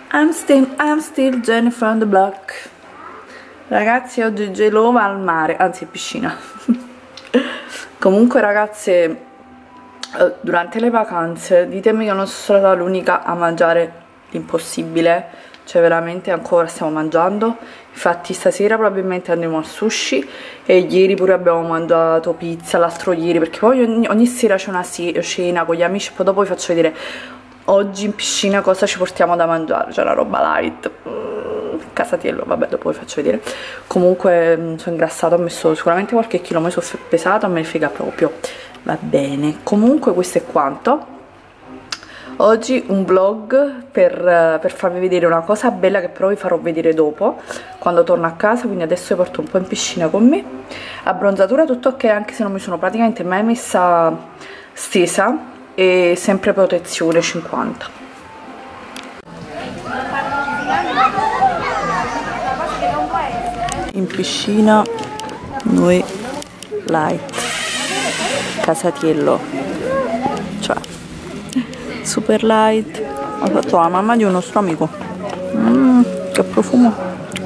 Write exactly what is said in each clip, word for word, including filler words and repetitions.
I'm still, I'm still Jenny from the block. Ragazzi, oggi Gelova al mare, anzi piscina. Comunque ragazze, durante le vacanze ditemi che non sono stata l'unica a mangiare l'impossibile. Cioè veramente ancora stiamo mangiando. Infatti stasera probabilmente andremo al sushi. E ieri pure abbiamo mangiato pizza, l'altro ieri. Perché poi ogni, ogni sera c'è una cena con gli amici. Poi dopo vi faccio vedere oggi in piscina cosa ci portiamo da mangiare. C'è una roba light, mm, casatiello, vabbè dopo vi faccio vedere. Comunque sono ingrassata, ho messo sicuramente qualche chilo, mi sono pesata, me ne frega proprio. Va bene, comunque questo è quanto. Oggi un vlog per, per farvi vedere una cosa bella che però vi farò vedere dopo, quando torno a casa, quindi adesso vi porto un po' in piscina con me. Abbronzatura tutto ok, anche se non mi sono praticamente mai messa stesa, e sempre protezione cinquanta. In piscina noi light, casatiello, cioè super light. Ho fatto la mamma di un nostro amico. Mmm, che profumo.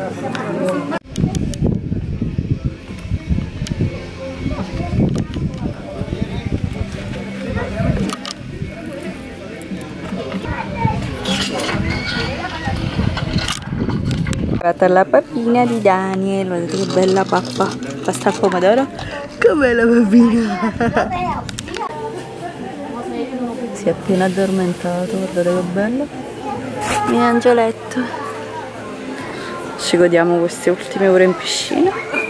Guardate la pappina di Daniel, guardate che bella pappa. Pasta al pomodoro. Che bella pappina. Si è appena addormentato, guardate che bello. Mio angioletto. Ci godiamo queste ultime ore in piscina.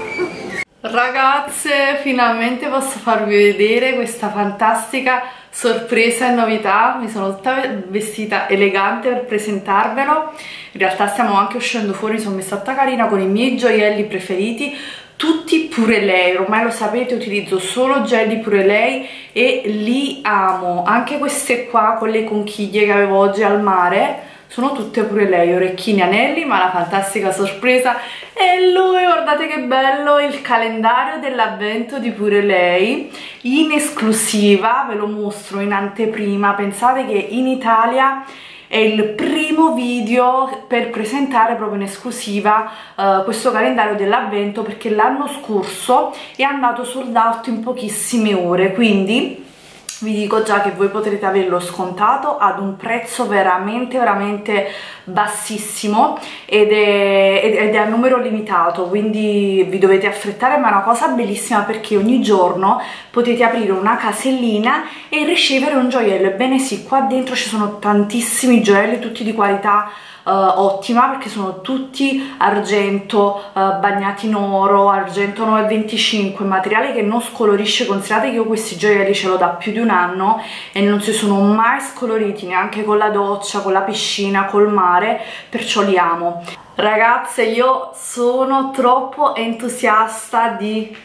Ragazze, finalmente posso farvi vedere questa fantastica sorpresa e novità. Mi sono tutta vestita elegante per presentarvelo. In realtà stiamo anche uscendo fuori, mi sono messa tutta carina con i miei gioielli preferiti, tutti pure lei. Ormai lo sapete, utilizzo solo gioielli pure lei e li amo. Anche queste qua con le conchiglie che avevo oggi al mare sono tutte pure lei, orecchini, anelli, ma la fantastica sorpresa è lui. Guardate che bello, il calendario dell'avvento di pure lei in esclusiva, ve lo mostro in anteprima. Pensate che in Italia è il primo video per presentare proprio in esclusiva uh, questo calendario dell'avvento, perché l'anno scorso è andato sold out in pochissime ore, quindi vi dico già che voi potrete averlo scontato ad un prezzo veramente veramente bassissimo ed è, ed è a numero limitato, quindi vi dovete affrettare, ma è una cosa bellissima perché ogni giorno potete aprire una casellina e ricevere un gioiello. Ebbene sì, qua dentro ci sono tantissimi gioielli, tutti di qualità Uh, ottima, perché sono tutti argento uh, bagnati in oro, argento nove venticinque, materiale che non scolorisce. Considerate che io questi gioielli ce l'ho da più di un anno e non si sono mai scoloriti, neanche con la doccia, con la piscina, col mare, perciò li amo. Ragazze, io sono troppo entusiasta di...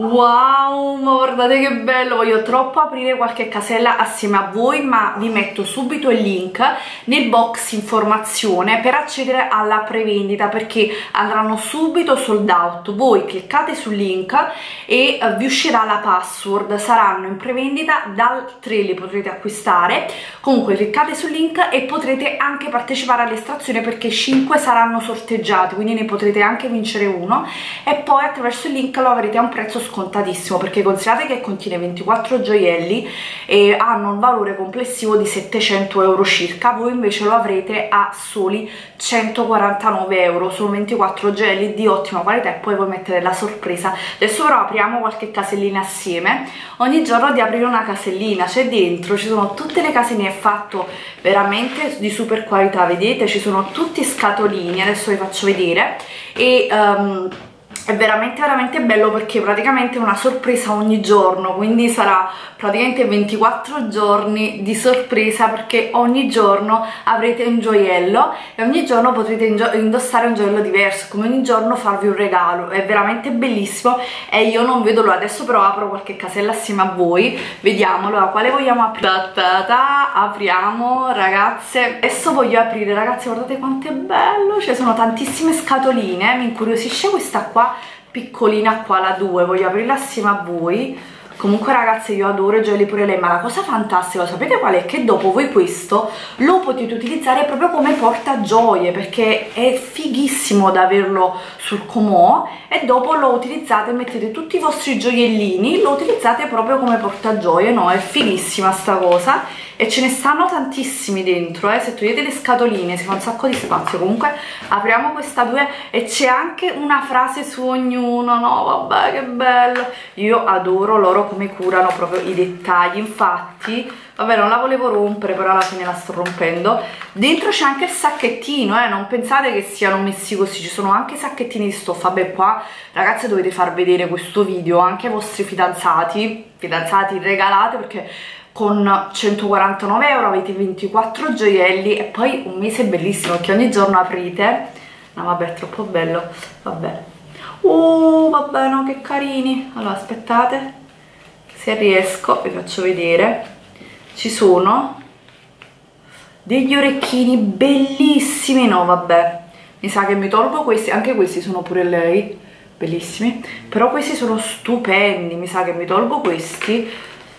Wow, ma guardate che bello, voglio troppo aprire qualche casella assieme a voi, ma vi metto subito il link nel box informazione per accedere alla prevendita, perché andranno subito sold out. Voi cliccate sul link e uh, vi uscirà la password, saranno in prevendita, dal tre li potrete acquistare. Comunque cliccate sul link e potrete anche partecipare all'estrazione, perché cinque saranno sorteggiati, quindi ne potrete anche vincere uno, e poi attraverso il link lo avrete a un prezzo scontatissimo, perché considerate che contiene ventiquattro gioielli e hanno un valore complessivo di settecento euro circa. Voi invece lo avrete a soli centoquarantanove euro, sono ventiquattro gioielli di ottima qualità e poi voi mettete la sorpresa. Adesso però apriamo qualche casellina assieme. Ogni giorno di aprire una casellina, c'è dentro, ci sono tutte le caselline, è fatto veramente di super qualità, vedete, ci sono tutti scatolini, adesso vi faccio vedere. E um, è veramente veramente bello, perché praticamente è una sorpresa ogni giorno, quindi sarà praticamente ventiquattro giorni di sorpresa, perché ogni giorno avrete un gioiello e ogni giorno potrete indossare un gioiello diverso, come ogni giorno farvi un regalo. È veramente bellissimo e io non vedo l'ora. Adesso però apro qualche casella assieme a voi, vediamo. Allora, quale vogliamo aprire? Ta ta ta, apriamo ragazze. Adesso voglio aprire, ragazzi, guardate quanto è bello, ci sono tantissime scatoline. Mi incuriosisce questa qua piccolina qua, la due, voglio aprirla assieme a voi. Comunque ragazze, io adoro i gioielli pure lei, ma la cosa fantastica, sapete qual è? Che dopo voi questo lo potete utilizzare proprio come portagioie, perché è fighissimo da averlo sul comò, e dopo lo utilizzate, mettete tutti i vostri gioiellini, lo utilizzate proprio come portagioie, no? È fighissima sta cosa. E ce ne stanno tantissimi dentro, eh. Se togliete le scatoline si fa un sacco di spazio. Comunque apriamo questa due e c'è anche una frase su ognuno, no vabbè che bello. Io adoro loro come curano proprio i dettagli, infatti vabbè non la volevo rompere, però alla fine la sto rompendo. Dentro c'è anche il sacchettino, eh, non pensate che siano messi così, ci sono anche sacchettini di stoffa. Vabbè, qua ragazze dovete far vedere questo video anche ai vostri fidanzati, fidanzati regalate, perché con centoquarantanove euro avete ventiquattro gioielli e poi un mese bellissimo, perché ogni giorno aprite. No vabbè, è troppo bello, vabbè. Uh, vabbè, no, che carini. Allora aspettate, se riesco vi faccio vedere. Ci sono degli orecchini bellissimi, no vabbè, mi sa che mi tolgo questi, anche questi sono pure lei, bellissimi, però questi sono stupendi, mi sa che mi tolgo questi.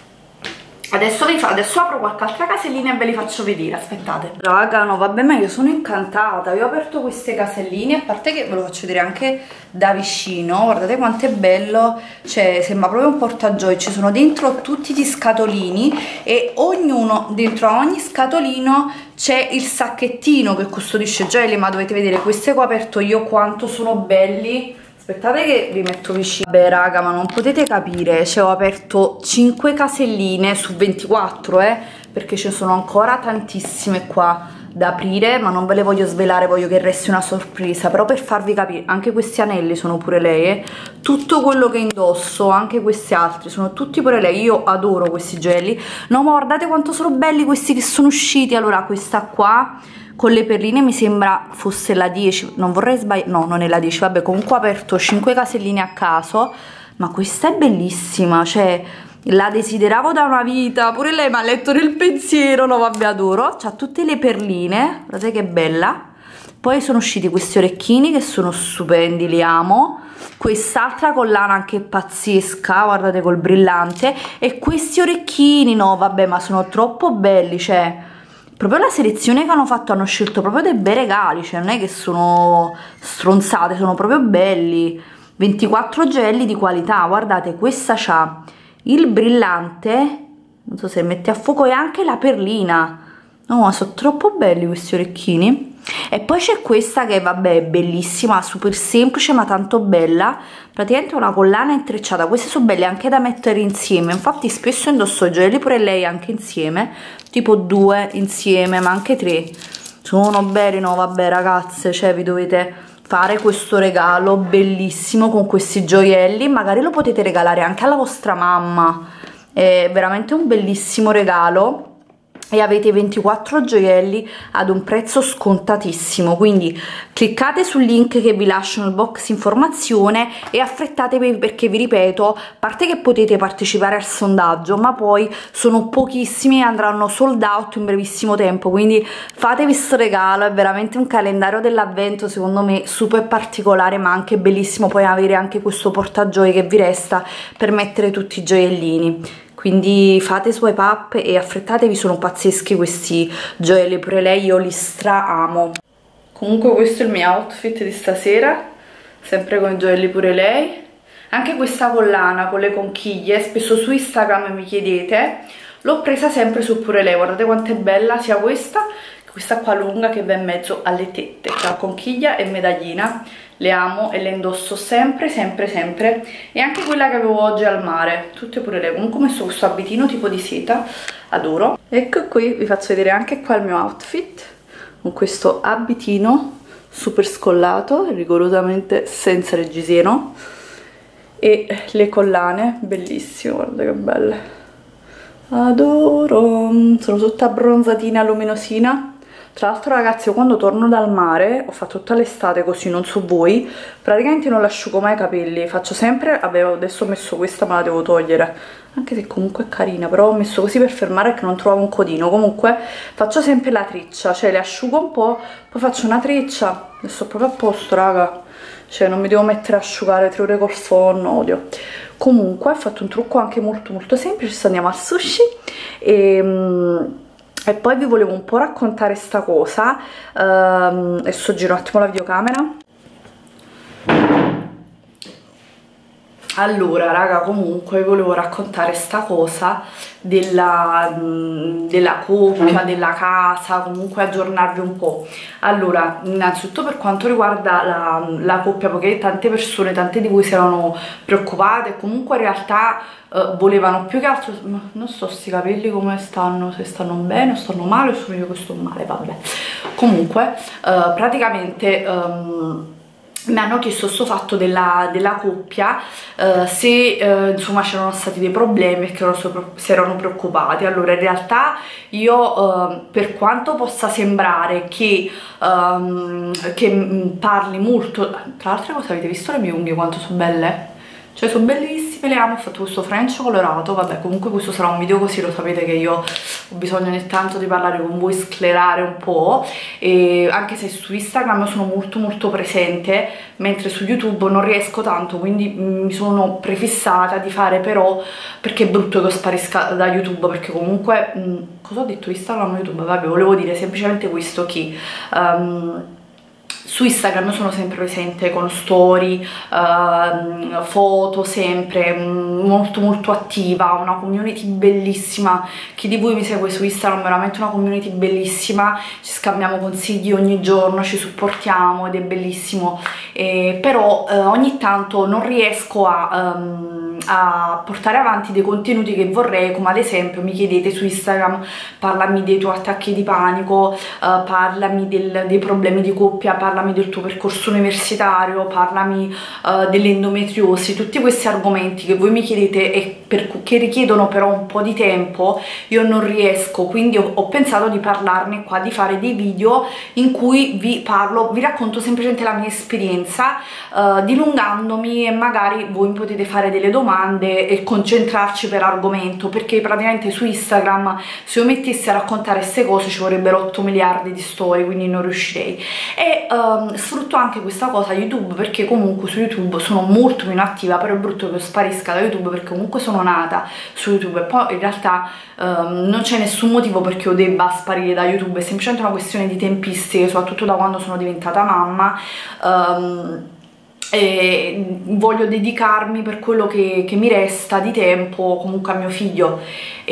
Adesso, vi fa, adesso apro qualche altra casellina e ve li faccio vedere, aspettate. Raga, no vabbè, ma io sono incantata, io ho aperto queste caselline, a parte che ve lo faccio vedere anche da vicino, guardate quanto è bello, cioè sembra proprio un portagioie, ci sono dentro tutti gli scatolini e ognuno, dentro a ogni scatolino c'è il sacchettino che custodisce i gioielli, ma dovete vedere queste qua aperto io quanto sono belli. Aspettate che vi metto vicino. Beh raga, ma non potete capire, cioè ho aperto cinque caselline su ventiquattro, eh, perché ce ne sono ancora tantissime qua da aprire, ma non ve le voglio svelare, voglio che resti una sorpresa. Però per farvi capire, anche questi anelli sono pure lei, eh. Tutto quello che indosso, anche questi altri, sono tutti pure lei. Io adoro questi gioielli. No, ma guardate quanto sono belli questi che sono usciti. Allora, questa qua con le perline mi sembra fosse la dieci, non vorrei sbagliare, no non è la dieci, vabbè, comunque ho aperto cinque caselline a caso, ma questa è bellissima, cioè la desideravo da una vita, pure lei mi ha letto nel pensiero, no vabbè, adoro, c'ha tutte le perline, guardate che bella. Poi sono usciti questi orecchini che sono stupendi, li amo. Quest'altra collana anche pazzesca, guardate, col brillante, e questi orecchini, no vabbè, ma sono troppo belli, cioè proprio la selezione che hanno fatto, hanno scelto proprio dei bei regali, cioè non è che sono stronzate, sono proprio belli. Ventiquattro gioielli di qualità, guardate, questa c'ha il brillante, non so se mette a fuoco, e anche la perlina. No, ma sono troppo belli questi orecchini. E poi c'è questa che vabbè è bellissima, super semplice ma tanto bella, praticamente una collana intrecciata. Queste sono belle anche da mettere insieme, infatti spesso indosso i gioielli pure lei anche insieme, tipo due insieme, ma anche tre. Sono belli, no vabbè ragazze, cioè vi dovete fare questo regalo bellissimo con questi gioielli, magari lo potete regalare anche alla vostra mamma, è veramente un bellissimo regalo. E avete ventiquattro gioielli ad un prezzo scontatissimo, quindi cliccate sul link che vi lascio nel box informazione e affrettatevi, perché vi ripeto, a parte che potete partecipare al sondaggio, ma poi sono pochissimi e andranno sold out in brevissimo tempo, quindi fatevi questo regalo, è veramente un calendario dell'avvento secondo me super particolare, ma anche bellissimo poi avere anche questo portagioie che vi resta per mettere tutti i gioiellini. Quindi fate swipe up e affrettatevi, sono pazzeschi questi gioielli, pure lei io li stra amo. Comunque questo è il mio outfit di stasera, sempre con i gioielli pure lei. Anche questa collana con le conchiglie, spesso su Instagram mi chiedete, l'ho presa sempre su pure lei, guardate quanto è bella, sia questa che questa qua lunga che va in mezzo alle tette, che ha conchiglia e medaglina. Le amo e le indosso sempre, sempre, sempre. E anche quella che avevo oggi al mare, tutte pure lei. Comunque ho messo questo abitino tipo di seta, adoro. Ecco qui, vi faccio vedere anche qua il mio outfit, con questo abitino super scollato, rigorosamente senza reggiseno, e le collane, bellissime, guarda che belle. Adoro, sono tutta abbronzatina, luminosina. Tra l'altro ragazzi, io quando torno dal mare, ho fatto tutta l'estate così, non so voi, praticamente non asciugo mai i capelli, faccio sempre, avevo, adesso ho messo questa ma la devo togliere, anche se comunque è carina, però ho messo così per fermare che non trovavo un codino. Comunque faccio sempre la treccia, cioè le asciugo un po', poi faccio una treccia, adesso proprio a posto raga, cioè non mi devo mettere a asciugare tre ore col phon, odio. Comunque ho fatto un trucco anche molto molto semplice. Adesso andiamo al sushi e, e poi vi volevo un po' raccontare sta cosa. um, adesso giro un attimo la videocamera. Allora raga, comunque volevo raccontare sta cosa della, della coppia, della casa, comunque aggiornarvi un po'. Allora, innanzitutto per quanto riguarda la, la coppia, perché tante persone, tante di voi si erano preoccupate, comunque in realtà eh, volevano più che altro, non so sti capelli come stanno, se stanno bene o stanno male o sono io che sto male, vabbè. Comunque eh, praticamente um, mi hanno chiesto sto fatto della, della coppia, eh, se eh, insomma c'erano stati dei problemi e che loro so, si erano preoccupati. Allora in realtà io eh, per quanto possa sembrare che, um, che parli molto, tra l'altro cosa, avete visto le mie unghie quanto sono belle? Cioè sono bellissime, le amo. Ho fatto questo french colorato, vabbè comunque questo sarà un video così, lo sapete che io ho bisogno ogni tanto di parlare con voi, sclerare un po', e anche se su Instagram sono molto molto presente, mentre su YouTube non riesco tanto, quindi mi sono prefissata di fare, però perché è brutto che io sparisca da YouTube, perché comunque mh, cosa ho detto, Instagram o YouTube? Vabbè, volevo dire semplicemente questo, che um, su Instagram sono sempre presente con story, uh, foto, sempre molto molto attiva, una community bellissima. Chi di voi mi segue su Instagram, veramente una community bellissima, ci scambiamo consigli ogni giorno, ci supportiamo ed è bellissimo, eh, però uh, ogni tanto non riesco a... Um, a portare avanti dei contenuti che vorrei, come ad esempio mi chiedete su Instagram parlami dei tuoi attacchi di panico, uh, parlami del, dei problemi di coppia, parlami del tuo percorso universitario, parlami uh, dell'endometriosi, tutti questi argomenti che voi mi chiedete e per, che richiedono però un po' di tempo, io non riesco, quindi ho, ho pensato di parlarne qua, di fare dei video in cui vi parlo, vi racconto semplicemente la mia esperienza, uh, dilungandomi, e magari voi mi potete fare delle domande e concentrarci per argomento, perché praticamente su Instagram se io mettessi a raccontare queste cose ci vorrebbero otto miliardi di storie, quindi non riuscirei. E um, sfrutto anche questa cosa YouTube, perché comunque su YouTube sono molto meno attiva, però è brutto che io sparisca da YouTube, perché comunque sono nata su YouTube e poi in realtà um, non c'è nessun motivo perché io debba sparire da YouTube, è semplicemente una questione di tempistiche, soprattutto da quando sono diventata mamma. um, E voglio dedicarmi per quello che, che mi resta di tempo comunque a mio figlio,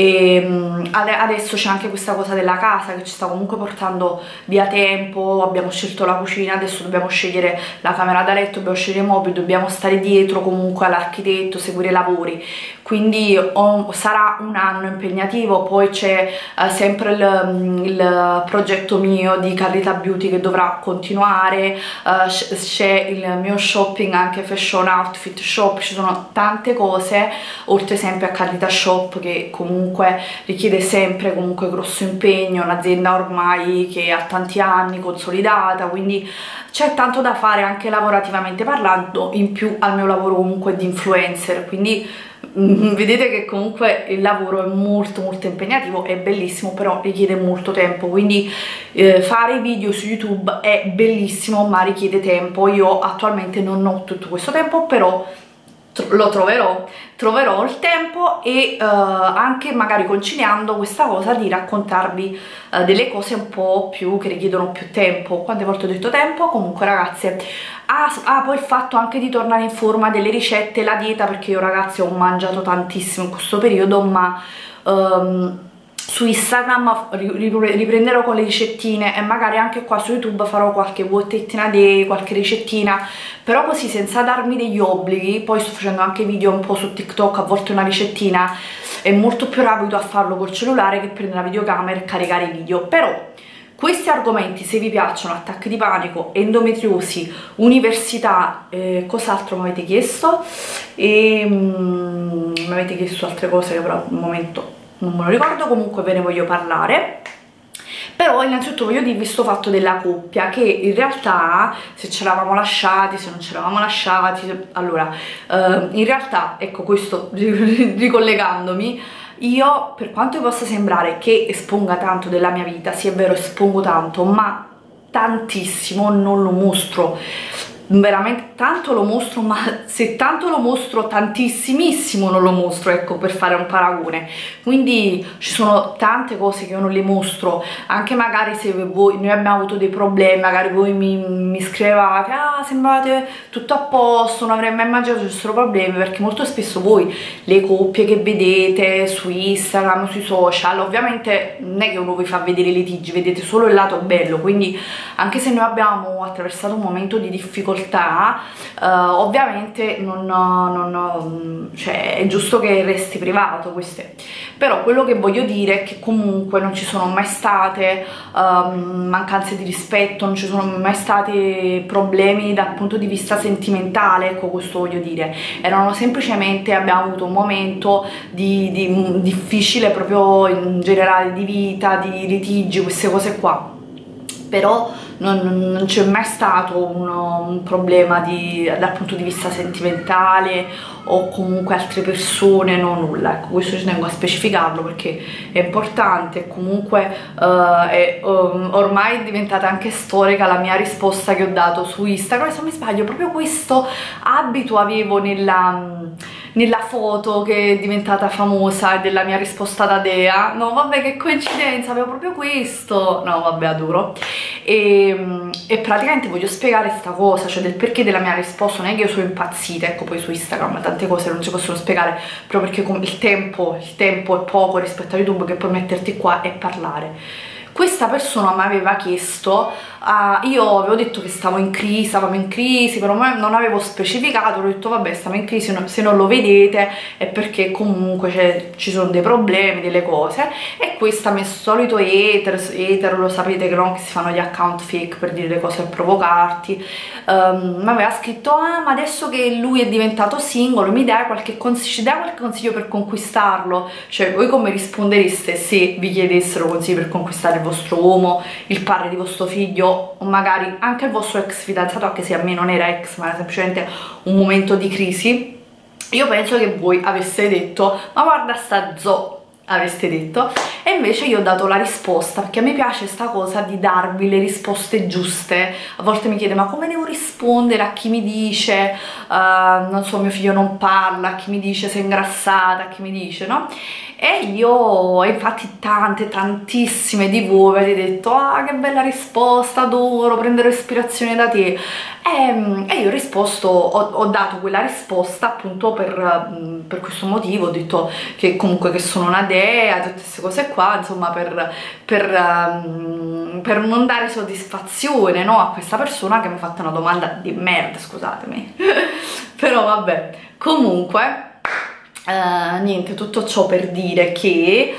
e adesso c'è anche questa cosa della casa che ci sta comunque portando via tempo. Abbiamo scelto la cucina, adesso dobbiamo scegliere la camera da letto, dobbiamo scegliere i mobili, dobbiamo stare dietro comunque all'architetto, seguire i lavori, quindi ho, sarà un anno impegnativo. Poi c'è uh, sempre il, il progetto mio di Carlita Beauty che dovrà continuare, uh, c'è il mio shopping anche fashion outfit shop, ci sono tante cose oltre sempre a Carlita Shop che comunque richiede sempre comunque grosso impegno, un'azienda ormai che ha tanti anni, consolidata, quindi c'è tanto da fare anche lavorativamente parlando, in più al mio lavoro comunque di influencer, quindi mm, vedete che comunque il lavoro è molto molto impegnativo, è bellissimo, però richiede molto tempo, quindi eh, fare video su YouTube è bellissimo ma richiede tempo. Io attualmente non ho tutto questo tempo, però lo troverò, troverò il tempo, e uh, anche magari conciliando questa cosa di raccontarvi uh, delle cose un po' più che richiedono più tempo. Quante volte ho detto tempo? Comunque ragazze, ah, ah poi il fatto anche di tornare in forma, delle ricette, la dieta, perché io ragazzi ho mangiato tantissimo in questo periodo, ma um, su Instagram riprenderò con le ricettine e magari anche qua su YouTube farò qualche voltettina day, qualche ricettina, però così senza darmi degli obblighi. Poi sto facendo anche video un po' su TikTok, a volte una ricettina è molto più rapido a farlo col cellulare che prendere la videocamera e caricare i video. Però questi argomenti, se vi piacciono, attacchi di panico, endometriosi, università, eh, cos'altro mi avete chiesto? E mm, mi avete chiesto altre cose che però al momento non me lo ricordo, comunque ve ne voglio parlare. Però innanzitutto voglio dirvi sto fatto della coppia, che in realtà se ci eravamo lasciati, se non ci eravamo lasciati, allora eh, in realtà, ecco, questo ricollegandomi, io, per quanto possa sembrare che esponga tanto della mia vita, sì è vero, espongo tanto, ma tantissimo non lo mostro. veramente tanto lo mostro, ma se tanto lo mostro tantissimissimo non lo mostro, ecco, per fare un paragone. Quindi ci sono tante cose che io non le mostro, anche magari se voi, noi abbiamo avuto dei problemi, magari voi mi, mi scrivevate ah sembrate tutto a posto, non avrei mai immaginato ci fossero problemi, perché molto spesso voi le coppie che vedete su Instagram, sui social, ovviamente non è che uno vi fa vedere i litigi, vedete solo il lato bello. Quindi anche se noi abbiamo attraversato un momento di difficoltà, Uh, ovviamente non, non, cioè, è giusto che resti privato queste. Però quello che voglio dire è che comunque non ci sono mai state um, mancanze di rispetto, non ci sono mai stati problemi dal punto di vista sentimentale, ecco, questo voglio dire. Erano semplicemente, abbiamo avuto un momento di, di, difficile proprio in generale di vita, di litigi, queste cose qua. Però non, non c'è mai stato uno, un problema di, dal punto di vista sentimentale o comunque altre persone, no, nulla. Ecco, questo ci tengo a specificarlo perché è importante. Comunque uh, è um, ormai è diventata anche storica la mia risposta che ho dato su Instagram. Se non mi sbaglio, proprio questo abito avevo nella... nella foto che è diventata famosa della mia risposta da Dea. No vabbè, che coincidenza, avevo proprio questo. No vabbè, adoro. E, e praticamente voglio spiegare sta cosa, cioè del perché della mia risposta. Non è che io sono impazzita, ecco, poi su Instagram tante cose non si possono spiegare proprio perché il tempo, il tempo è poco rispetto a YouTube, che puoi metterti qua e parlare. Questa persona mi aveva chiesto, uh, io avevo detto che stavo in crisi, stavamo in crisi, però non avevo specificato, ho detto vabbè, stiamo in crisi, no, se non lo vedete è perché comunque ci sono dei problemi, delle cose. E questa mi è solito hater, hater, lo sapete che no, che si fanno gli account fake per dire le cose per provocarti, um, mi aveva scritto ah ma adesso che lui è diventato singolo mi dai qualche consiglio, ci dai qualche consiglio per conquistarlo? Cioè voi come rispondereste se vi chiedessero consigli per conquistare il vostro uomo, il padre di vostro figlio, o magari anche il vostro ex fidanzato, anche se a me non era ex ma era semplicemente un momento di crisi? Io penso che voi aveste detto ma guarda sta zo, avreste detto. E invece io ho dato la risposta, perché a me piace sta cosa di darvi le risposte giuste. A volte mi chiede ma come devo rispondere a chi mi dice uh, non so, mio figlio non parla, a chi mi dice sei ingrassata, a chi mi dice no. E io, infatti tante, tantissime di voi avete detto ah che bella risposta, adoro, prendere ispirazione da te. E, e io ho risposto, ho, ho dato quella risposta appunto per, per questo motivo. Ho detto che comunque che sono una dea, tutte queste cose qua, insomma, per, per, um, per non dare soddisfazione, no, a questa persona che mi ha fatto una domanda di merda, scusatemi. Però vabbè, comunque Uh, niente, tutto ciò per dire che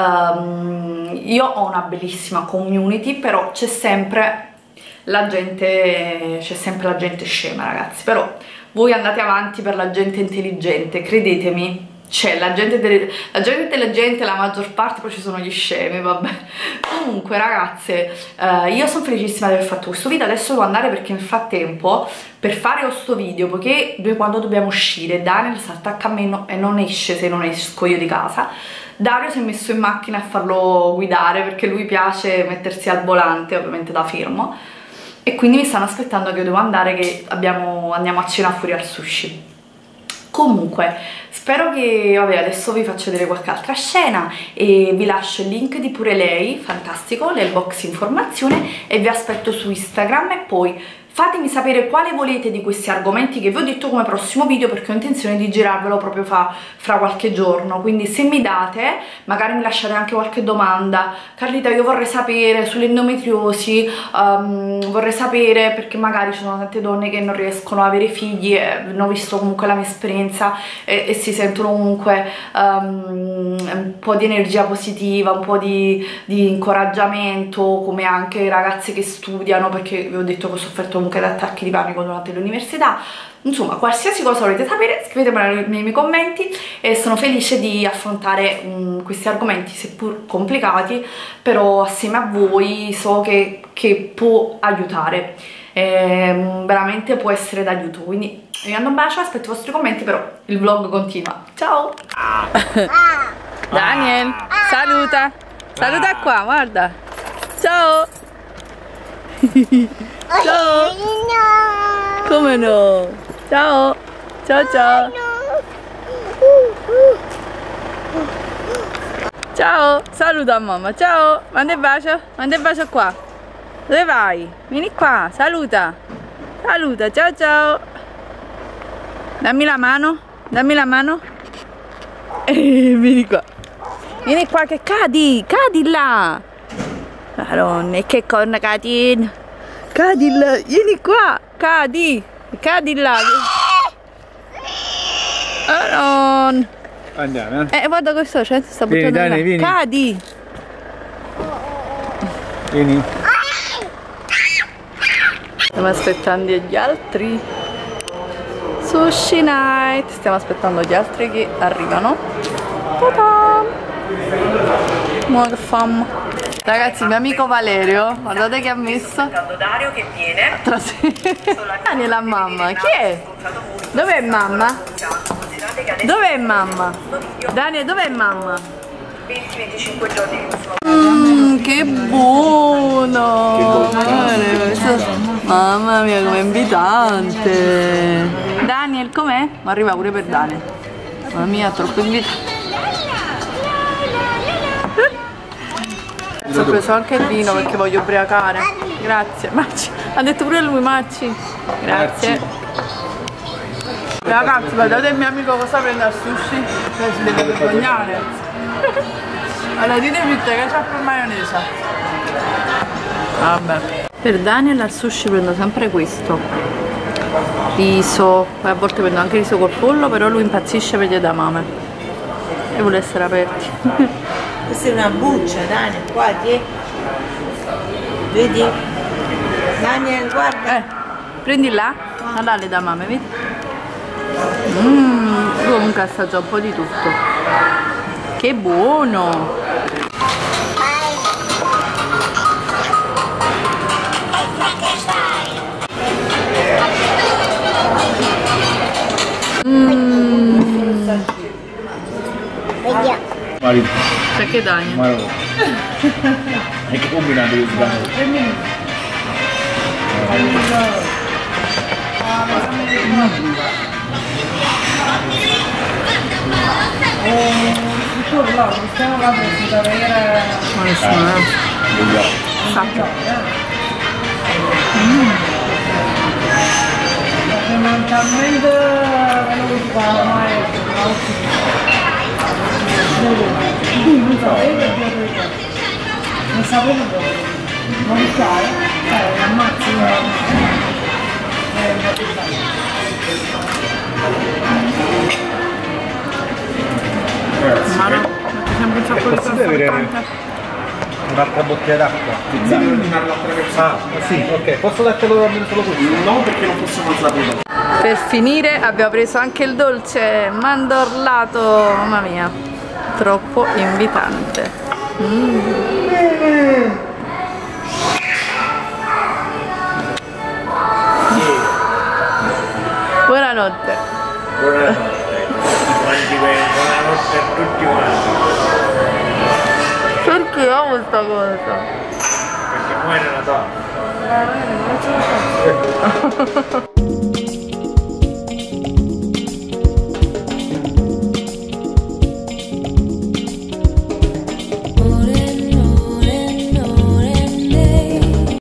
um, io ho una bellissima community, però c'è sempre la gente, c'è sempre la gente scema, ragazzi. Però voi andate avanti per la gente intelligente, credetemi. C'è la gente, la gente intelligente, la maggior parte, poi ci sono gli scemi, vabbè. Comunque ragazze, eh, io sono felicissima di aver fatto questo video. Adesso devo andare perché nel frattempo, per fare questo video, poiché noi quando dobbiamo uscire Daniel si attacca a me no, e non esce se non esco io di casa, Dario si è messo in macchina a farlo guidare perché lui piace mettersi al volante, ovviamente da fermo, e quindi mi stanno aspettando che io devo andare, che abbiamo, andiamo a cena fuori al sushi. Comunque spero che, vabbè, adesso vi faccio vedere qualche altra scena e vi lascio il link di Pure Lei, fantastico, nel box informazione, e vi aspetto su Instagram. E poi fatemi sapere quale volete di questi argomenti che vi ho detto come prossimo video, perché ho intenzione di girarvelo proprio fa, fra qualche giorno. Quindi se mi date, magari mi lasciate anche qualche domanda. Carlita, io vorrei sapere sull'endometriosi, um, vorrei sapere perché magari ci sono tante donne che non riescono ad avere figli, e hanno visto comunque la mia esperienza e, e si sentono comunque um, un po' di energia positiva, un po' di, di incoraggiamento, come anche ragazze che studiano, perché vi ho detto che ho sofferto comunque da attacchi di panico durante l'università. Insomma, qualsiasi cosa volete sapere scrivetemelo nei miei commenti, e sono felice di affrontare um, questi argomenti, seppur complicati, però assieme a voi so che, che può aiutare, eh, veramente può essere d'aiuto. Quindi vi mando un bacio, aspetto i vostri commenti, però il vlog continua. Ciao! Daniel, saluta! Saluta qua, guarda! Ciao! Ciao! Come no? Ciao! Ciao ciao! Ciao! Saluta mamma, ciao! Manda il bacio, manda il bacio qua! Dove vai? Vieni qua, saluta! Saluta, ciao ciao! Dammi la mano, dammi la mano! Eh, vieni qua! Vieni qua che cadi, cadi là! Madonna, che corna cadi! Cadi là, vieni qua, cadi! Cadi là! Madonna! Andiamo, eh? Eh, guarda questo, cioè, si sta buttando Vieni, Dani, là. vieni. Cadi! Vieni. Stiamo aspettando gli altri. Sushi night! Stiamo aspettando gli altri che arrivano. Ta-da! Ma che fam! Ragazzi, il mio amico Valerio, guardate che ha messo. Dario che viene. Dani la mamma, chi è? Dov'è mamma? Dov'è mamma? Daniel, dov'è mamma? venti venticinque giorni. Mmm, che buono! Guarda, questo- Mamma mia, com'è invitante! Daniel, com'è? Ma arriva pure per Daniel. Mamma mia, troppo invitante. Ho preso anche il vino perché voglio ubriacare. Grazie. Marci. Ha detto pure lui, Marci. Grazie. Ragazzi, guardate il mio amico cosa prende al sushi. Cioè, si deve vergognare. Allora ditemi te che c'ha per maionese. Vabbè. Per Daniel al sushi prendo sempre questo. Riso. Poi a volte prendo anche riso col pollo, però lui impazzisce per gli edamame. E vuole essere aperti. Questa è una buccia, Daniel, qua, ti. Vedi? Daniel, guarda. Eh, prendi là, là le edamame, vedi? Mmm, tu comunque assaggia un po' di tutto. Che buono! Mmm. Marito. Perché Daniel? Marito. E che combinato di sbaglio? Ma nessuno, eh? Sacco. Fondamentalmente quello che si fa ormai è non sapevo non sapevo dove non lo sai eh, ammazzi Ma no, c'è sempre un sacco di Posso un'altra bottiglia d'acqua? Ah, sì, ok. Posso dartelo almeno solo questo? No, perché non possiamo alzarlo. Per finire abbiamo preso anche il dolce mandorlato, mamma mia, troppo invitante. Mm. Buonanotte. Buonanotte. Buonanotte a tutti quanti. Perché amo questa cosa? Perché muore Natale.